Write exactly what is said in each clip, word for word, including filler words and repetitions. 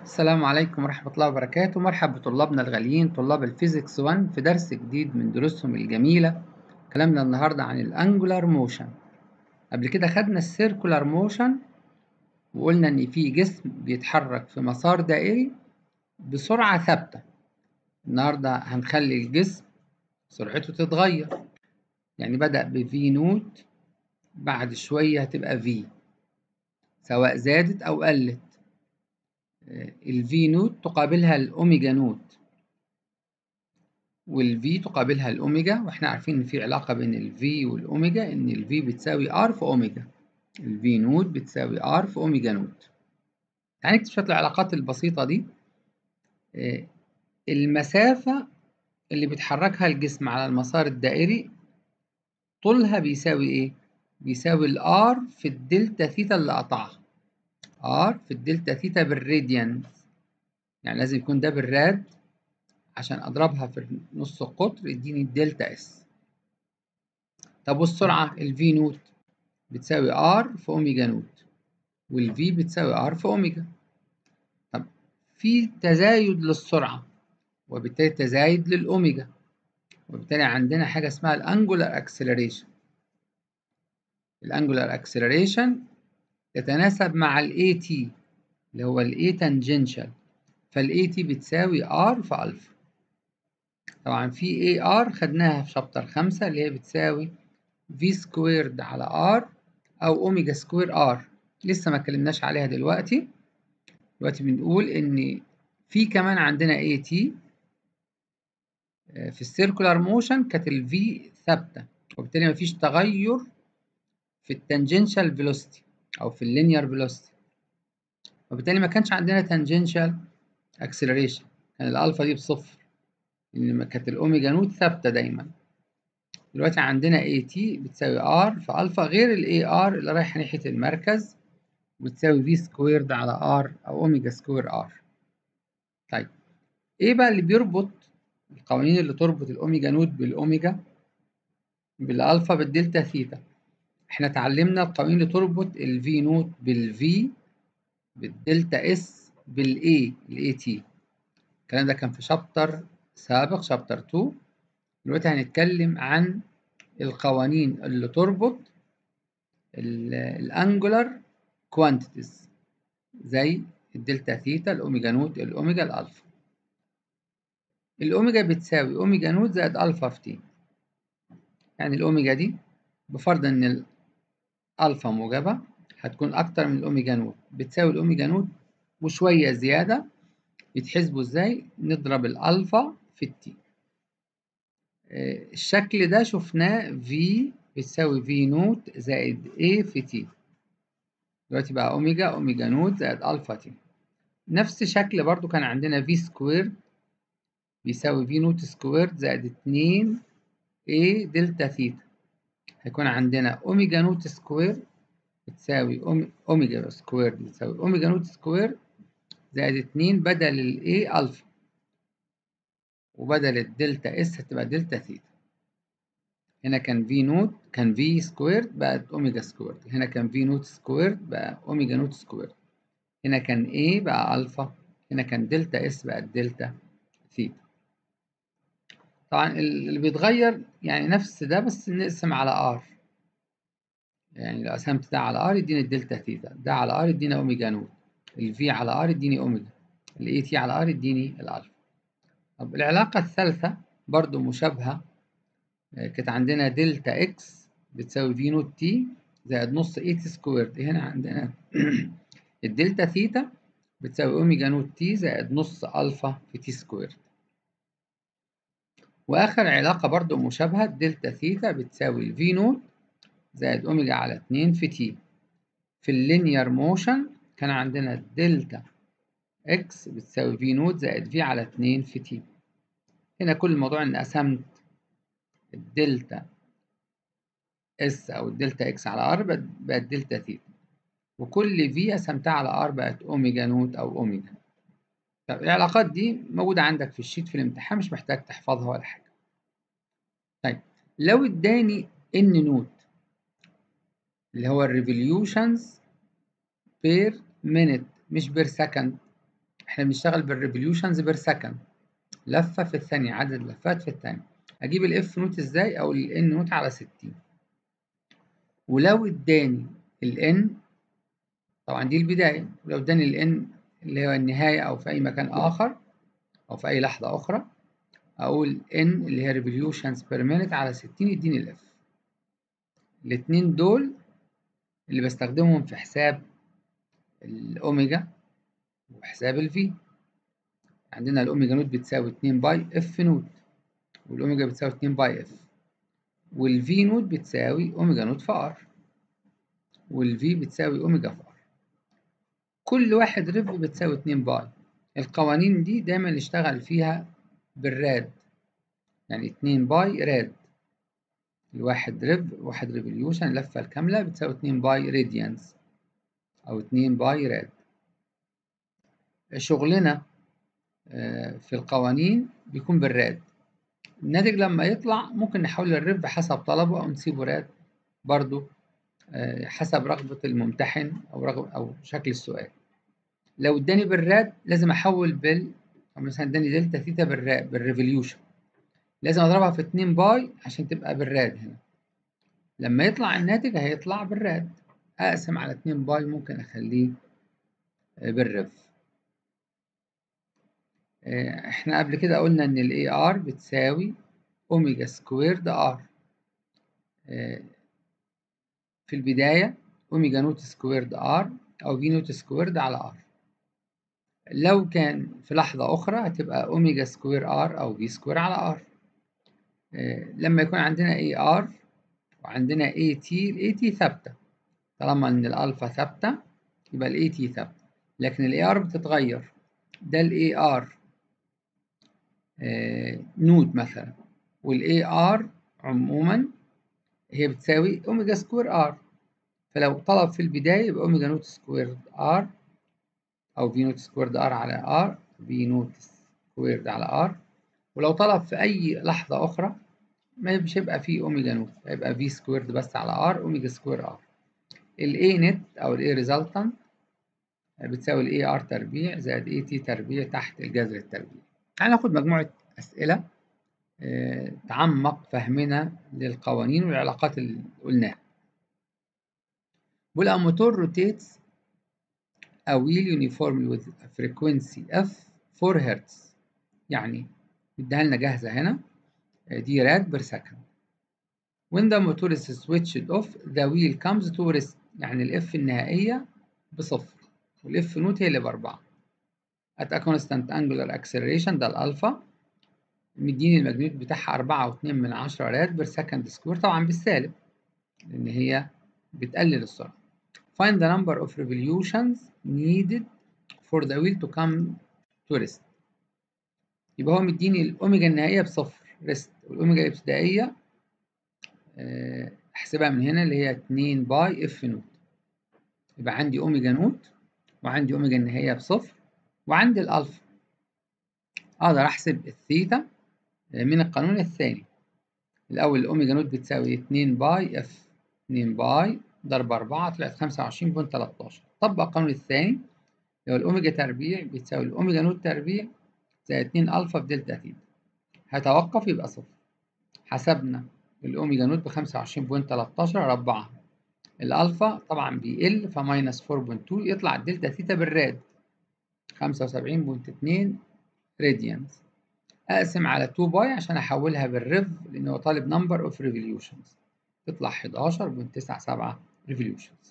السلام عليكم ورحمة الله وبركاته. مرحب بطلابنا الغاليين طلاب الفيزيكس واحد في درس جديد من دروسهم الجميلة. كلامنا النهاردة عن الانجولار موشن. قبل كده خدنا السيركولار موشن وقلنا ان في جسم بيتحرك في مسار دائري بسرعة ثابتة. النهاردة هنخلي الجسم سرعته تتغير، يعني بدأ بفي نوت، بعد شوية هتبقى في، سواء زادت أو قلت. الفي نوت تقابلها الأوميجا نوت، والفي تقابلها الأوميجا، وإحنا عارفين إن في علاقة بين الفي والأوميجا، إن الفي بتساوي آر في أوميجا. الفي نوت بتساوي آر في أوميجا نوت. تعالى نكتب شوية العلاقات البسيطة دي. المسافة اللي بيتحركها الجسم على المسار الدائري طولها بيساوي إيه؟ بيساوي الآر في الدلتا ثيتا اللي قطعها. آر في الدلتا ثيتا بالراديان، يعني لازم يكون ده بالراد عشان أضربها في نص القطر يديني الدلتا اس. طب والسرعة الفي نوت بتساوي R في أوميجا نوت، والفي بتساوي R في أوميجا. طب في تزايد للسرعة وبالتالي تزايد للأوميجا، وبالتالي عندنا حاجة اسمها الأنجولار أكسلريشن. الأنجولار أكسلريشن تتناسب مع ال AT اللي هو ال A تانجنشال، فال AT بتساوي R في ألفا. طبعا في إيه آر خدناها في شابتر خمسة اللي هي بتساوي في سكويرد على R أو أوميجا سكوير R، لسه ما اتكلمناش عليها دلوقتي. دلوقتي بنقول إن في كمان عندنا اي تي في السيركولار موشن كانت الفي ثابتة، وبالتالي مفيش تغير في التانجنشال فيلوسيتي أو في اللينير فيلوسيتي، وبالتالي ما كانش عندنا تانجنشال اكسلريشن، كان الألفا دي بصفر لأن كانت الأوميجا نوت ثابتة دايما. دلوقتي عندنا اي تي بتساوي ار في ألفا غير الاي ار اللي رايحة ناحية المركز، بتساوي في سكويرد على ار أو أوميجا سكوير ار. طيب ايه بقى اللي بيربط القوانين اللي تربط الاوميجا نوت بالاوميجا بالالفا بالدلتا ثيتا؟ احنا اتعلمنا القوانين اللي تربط الفي نوت بالفي بالدلتا اس بالاي الاي تي. الكلام ده كان في شابتر سابق، شابتر اتنين. دلوقتي هنتكلم عن القوانين اللي تربط الانجولار كوانتيتيز زي الدلتا ثيتا، الاوميجا نوت، الاوميجا، الالفا. الاوميجا بتساوي اوميجا نوت زائد الفا في تي، يعني الأوميجا دي بفرض إن الألفا موجبة هتكون أكتر من الأوميجا نوت، بتساوي الأوميجا نوت وشوية زيادة. يتحسبوا إزاي؟ نضرب الألفا في التي. الشكل ده شفناه في بتساوي في نوت زائد A في تي. دلوقتي بقى أوميجا أوميجا نوت زائد ألفا تي. نفس شكل برضو كان عندنا في سكوير بيساوي في نوت سكوير زائد اتنين A دلتا ثيتا. هيكون عندنا أوميجا نوت سكوير بتساوي أوميجا سكوير بتساوي أوميجا نوت سكوير زائد اتنين بدل ال A ألفا، وبدل الدلتا اس هتبقى دلتا ثيتا. هنا كان في نوت كان في سكوير بقت أوميجا سكوير، هنا كان في نوت سكوير بقى أوميجا نوت سكوير، هنا كان A بقى ألفا، هنا كان دلتا اس بقت دلتا ثيتا. طبعا اللي بيتغير يعني نفس ده بس نقسم على R، يعني لو قسمت ده على R يديني الدلتا ثيتا، ده على R يدينا أوميجا نوت، الفي على R يديني أوميجا، الاي تي على ار يديني الالفا. طب العلاقة الثالثة برضو مشابهة، كانت عندنا دلتا اكس بتساوي في نوت تي زائد نص اي تي سكويرد. هنا عندنا الدلتا ثيتا بتساوي اوميجا نوت تي زائد نص الفا في تي سكويرد. واخر علاقة برضو مشابهة، دلتا ثيتا بتساوي في نوت زائد اوميجا على اتنين في تي. في اللينير موشن كان عندنا دلتا اكس بتساوي في نوت زائد في على اتنين في تي. هنا كل الموضوع ان قسمت الدلتا اس او الدلتا اكس على ار بقت دلتا ثيتا، وكل في قسمتها على ار بقت اوميجا نوت او اوميجا. طب العلاقات دي موجوده عندك في الشيت في الامتحان، مش محتاج تحفظها ولا حاجه. طيب لو اداني ان نوت اللي هو الريفوليوشنز بير مينيت مش بير سكند، احنا بنشتغل بالريفوليوشنز بير سكند، لفة في الثانية، عدد لفات في الثانية. أجيب الإف نوت إزاي؟ أو الإن نوت على ستين. ولو إداني الإن، طبعا دي البداية، ولو إداني الإن اللي هو النهاية أو في أي مكان آخر أو في أي لحظة أخرى، أقول إن اللي هي revolutions per minute على ستين يديني الإف. الاتنين دول اللي بستخدمهم في حساب الأوميجا وحساب الفي. عندنا الأوميجا نوت بتساوي اتنين باي إف نوت، والأوميجا بتساوي اتنين باي إف، والفي نوت بتساوي أوميجا نوت في آر، والفي بتساوي أوميجا في آر. كل واحد ريف بتساوي اتنين باي. القوانين دي دايما نشتغل فيها بالراد، يعني اتنين باي راد. الواحد ريف، واحد ريفوليوشن، اللفة الكاملة بتساوي اتنين باي راديانز أو اتنين باي راد. شغلنا في القوانين بيكون بالراد. الناتج لما يطلع ممكن نحول الريف حسب طلبه أو نسيبه راد برضو حسب رغبة الممتحن أو رغبة أو شكل السؤال. لو اداني بالراد لازم أحول بال، أو مثلا اداني دلتا ثيتا بالراد بالريفوليوشن، لازم أضربها في اتنين باي عشان تبقى بالراد هنا. لما يطلع الناتج هيطلع بالراد، أقسم على اتنين باي ممكن أخليه بالريف. احنا قبل كده قلنا ان الاي ار بتساوي اوميجا سكويرد ار. في البداية اوميجا نوت سكويرد ار او في نوت سكويرد على ار. لو كان في لحظة اخرى هتبقى اوميجا سكوير ار او في سكوير على ار. لما يكون عندنا اي ار وعندنا اي تي، الاي تي ثابتة، طالما ان الالفا ثابتة يبقى الاي تي ثابتة، لكن الاي ار بتتغير. ده الاي ار نود مثلا، والاي ار عموما هي بتساوي اوميجا سكوير ار. فلو طلب في البداية يبقى اوميجا نوت سكوير ار او في نوت سكوير ار على ار، في نوت سكوير على ار. ولو طلب في اي لحظة اخرى ما مش هيبقى فيه اوميجا نوت، هيبقى في سكوير بس على ار، اوميجا سكوير ار. الاي نت او الاي ريزلتنت بتساوي الاي ار تربيع زائد اي تي تربيع تحت الجذر التربيع. تعالى ناخد مجموعة اسئلة تعمق فهمنا للقوانين والعلاقات اللي قلناها. بيقول a motor rotates a wheel uniformly with a frequency f four hertz. يعني اديها لنا جاهزة هنا، دي راد بير سكند. when the motor is switched off the wheel comes to rest. يعني الاف النهائية بصفر والاف نوت هي اللي بأربعة. at a constant angular acceleration، ده الألفا، مديني المجنيت بتاعها أربعة واتنين من عشرة راد بير سكند سكوير، طبعا بالسالب لأن هي بتقلل السرعة. find the number of revolutions needed for the wheel to come to rest. يبقى هو مديني الأوميجا النهائية بصفر ريست، والأوميجا الابتدائية أحسبها من هنا اللي هي اتنين باي اف نوت. يبقى عندي أوميجا نوت وعندي أوميجا النهائية بصفر وعندي الألفا. أقدر أحسب الثيتا من القانون الثاني. الأول الأوميجا نوت بتساوي اتنين باي اف، اتنين باي ضرب أربعة طلعت خمسة وعشرين فاصلة تلتاشر. طبق القانون الثاني اللي هو الأوميجا تربيع بتساوي الأوميجا نوت تربيع زائد اتنين ألفا في دلتا ثيتا. هتوقف يبقى صفر. حسبنا الأوميجا نوت ب خمسة وعشرين فاصلة تلتاشر ربعها. الألفا طبعا بيقل فماينس أربعة فاصلة اتنين، يطلع الدلتا ثيتا بالراد خمسة وسبعين فاصلة اتنين راديانز. أقسم على اتنين باي عشان أحولها بالريف لأن هو طالب نمبر أوف ريفوليوشنز، تطلع حداشر فاصلة تسعة سبعة ريفوليوشنز.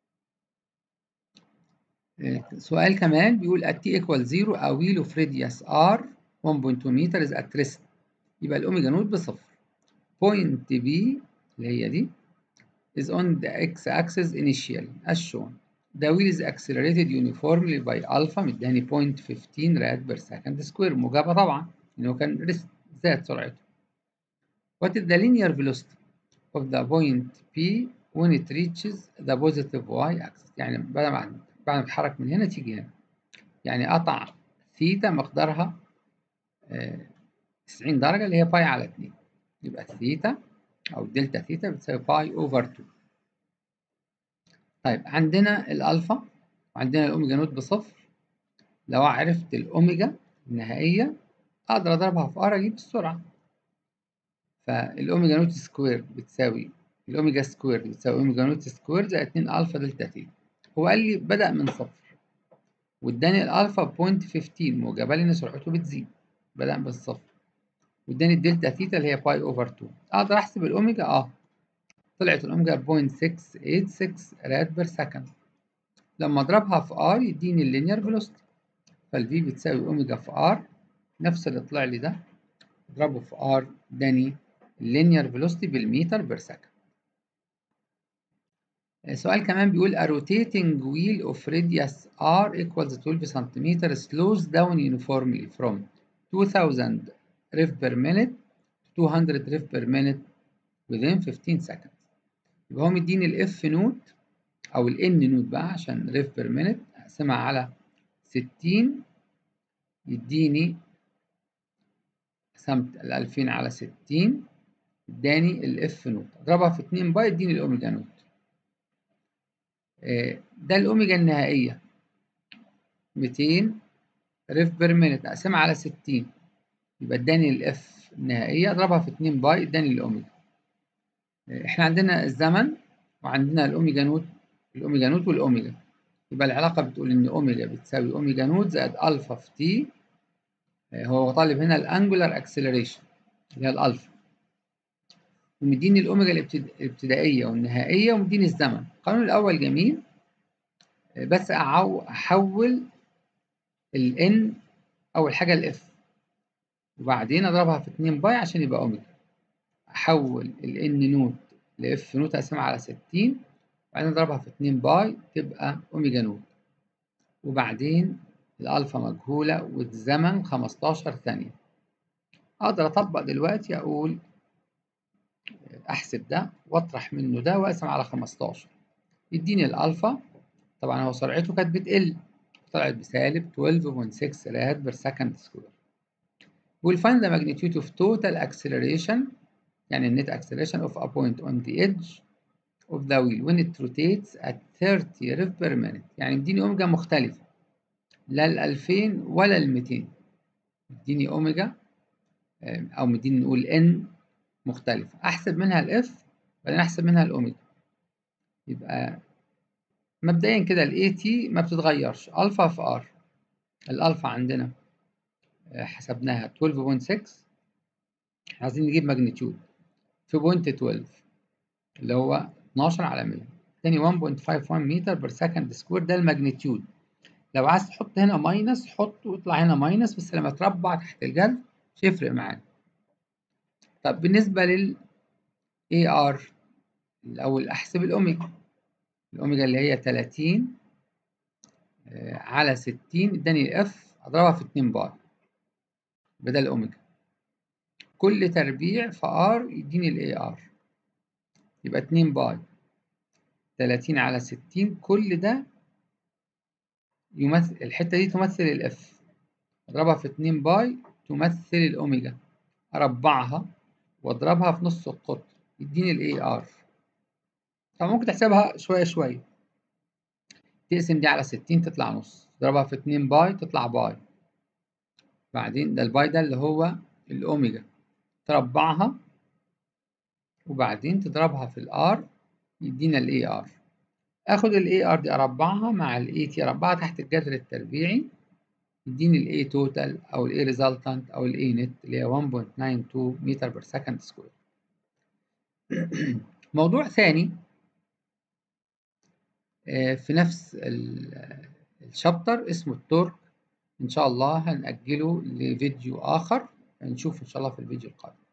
سؤال كمان بيقول at t equal zero a wheel of radius r واحد فاصلة اتنين متر is at rest. يبقى الأوميجا نوت بصفر. point B اللي هي دي is on the x-axis initially as shown. The wheel is accelerated uniformly by alpha مداني صفر فاصلة خمستاشر راد بير سكند سكوير، موجبة طبعا لأنه كان ريست زاد سرعته. What is the linear velocity of the point P when it reaches the positive y-axis؟ يعني بعد ما بعد ما اتحرك من هنا تيجي هنا، يعني قطع ثيتا مقدارها تسعين درجة اللي هي باي على اتنين. يبقى الثيتا أو دلتا ثيتا بتساوي باي أوفر اتنين. طيب عندنا الألفا وعندنا الأوميجا نوت بصفر لو عرفت الأوميجا النهائية أقدر أضربها في R أجيب السرعة. فالأوميجا نوت سكوير بتساوي الأوميجا سكوير بتساوي أوميجا نوت سكوير زائد اتنين ألفا دلتا تي. هو قال لي بدأ من صفر واداني الألفا بوينت خمستاشر موجبة لأن سرعته بتزيد، بدأ بالصفر، واداني الدلتا ثيتا اللي هي باي أوفر اتنين. أقدر أحسب الأوميجا؟ أه طلعت الأوميجا صفر فاصلة ستة تمانية ستة راد بير سكند. لما أضربها في R يديني اللينير فيلوسيتي، فالفي بتساوي أوميجا في R نفس اللي طلع لي ده اضربه في R اداني اللينير فيلوسيتي بالمتر بير سكند. سؤال كمان بيقول a rotating wheel of radius R equals twelve centimeter slows down uniformly from two thousand rev per minute to two hundred rev per minute within fifteen seconds. يبقى هو مديني الاف نوت او الان نوت بقى عشان ريف بير مينت، اقسمها على ستين يديني قسمت ال ألفين على ستين اداني الاف نوت، اضربها في اتنين باي يديني الاوميجا نوت. ده الاوميجا النهائيه ميتين ريف بير مينت، اقسمها على ستين يبقى اداني الاف النهائيه، اضربها في اتنين باي اداني الاوميجا. احنا عندنا الزمن وعندنا الاوميجا نوت، الاوميجا نوت والاوميجا، يبقى العلاقه بتقول ان اوميجا بتساوي اوميجا نوت زائد الفا في تي. هو طالب هنا الانجولار اكسلريشن اللي هي الالفا، ومديني الاوميجا الابتدائيه والنهائيه ومديني الزمن. القانون الاول جميل، بس احول الان اول حاجه الاف وبعدين اضربها في اتنين باي عشان يبقى اوميجا. احول الان نوت لاف نوت اقسمها على ستين وبعدين اضربها في اتنين باي تبقى اوميجا نوت، وبعدين الالفا مجهوله والزمن خمستاشر ثانيه. اقدر اطبق دلوقتي اقول احسب ده واطرح منه ده واقسم على خمستاشر يديني الالفا. طبعا هو سرعته كانت بتقل، طلعت بسالب اتناشر فاصلة ستة راد بير سكند سكوير. we'll find the magnitude of total acceleration يعني النت acceleration of a point on the edge of the wheel when it rotates at thirty rev per minute. يعني اديني اوميجا مختلفه، لا ال ألفين ولا ال ميتين، اديني اوميجا او مديني نقول ان مختلفه، احسب منها الاف بعدين احسب منها الاوميجا. يبقى مبدئيا كده الاي تي ما بتتغيرش، الفا في ار. الالفا عندنا حسبناها اتناشر فاصلة ستة، عايزين نجيب ماجنتيود في بوينت اتناشر اللي هو اتناشر على مية، تاني واحد فاصلة خمسة واحد متر بير سكند سكوير، ده الماجنتيود. لو عايز تحط هنا ماينس حط ويطلع هنا ماينس، بس لما تربع تحت الجذر مش هيفرق معانا. طب بالنسبه لل اي ار الاول احسب الاوميجا، الاوميجا اللي هي تلاتين على ستين اداني الاف اضربها في اتنين باي بدل اوميجا، كل تربيع في ار يديني الاي ار، يبقى اتنين باي تلاتين على ستين، كل ده يمثل الحته دي تمثل الاف، اضربها في اتنين باي تمثل الاوميجا، اربعها واضربها في نص القطر يديني الاي ار. طبعا ممكن تحسبها شويه شويه، تقسم دي على ستين تطلع نص، تضربها في اتنين باي تطلع باي، بعدين ده الباي ده اللي هو الأوميجا، تربعها وبعدين تضربها في الآر يدينا الإي آر. آخد الإي آر دي أربعها مع الإي تي أربعها تحت الجذر التربيعي يديني الإي توتال أو الإي ريزلتانت أو الإي نت اللي هي واحد فاصلة تسعة اتنين متر بير سكند سكوير. موضوع ثاني في نفس الشابتر اسمه التورك، إن شاء الله هنأجله لفيديو آخر، نشوف إن شاء الله في الفيديو القادم.